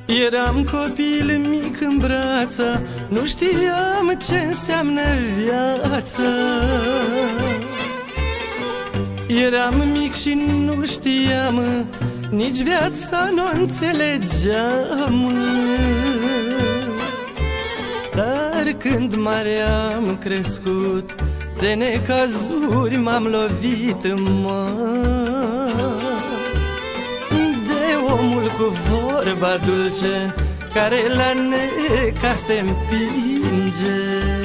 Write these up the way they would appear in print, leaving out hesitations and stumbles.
Eram copil mic în brață, nu știam ce înseamnă viața. Eram mic și nu știam, nici viața nu înțelegeam. Dar când mare am crescut, de necazuri m-am lovit, de omul cu vorba dulce, care la necaz te împinge.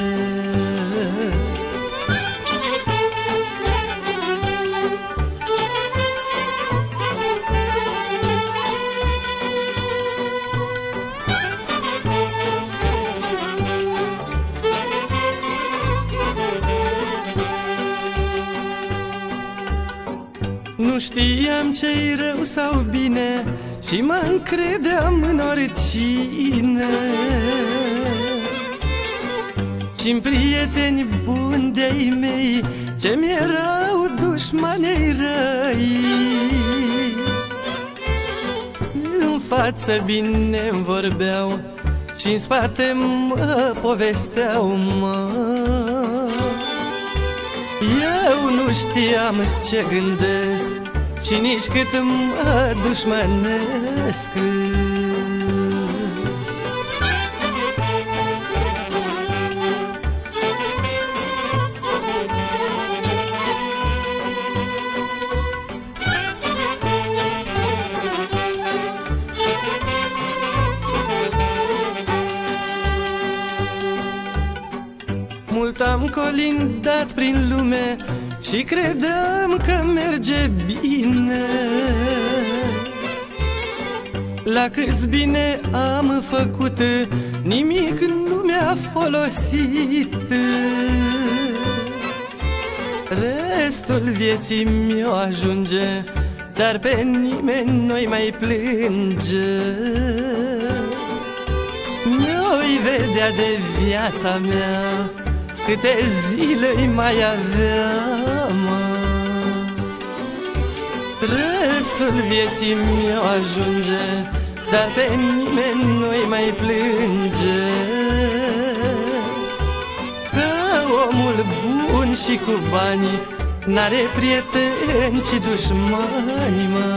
Nu știam ce-i rău sau bine și mă încredeam în oricine. Și-n prieteni buni de-ai mei ce mi-erau dușmanii răi. În față bine-mi vorbeau și-n spate mă povesteau, Eu nu știam ce gândesc și nici cât mă dușmănesc. Mult am colindat prin lume și credeam că merge bine. La câți bine am făcut, nimic nu mi-a folosit. Restul vieții mi-o ajunge, dar pe nimeni nu-i mai plânge. Mi-o-i vedea de viața mea, câte zile mai aveam. Restul vieții mi-o ajunge, dar pe nimeni nu-i mai plânge. Că omul bun și cu bani n-are prieteni, ci dușmani,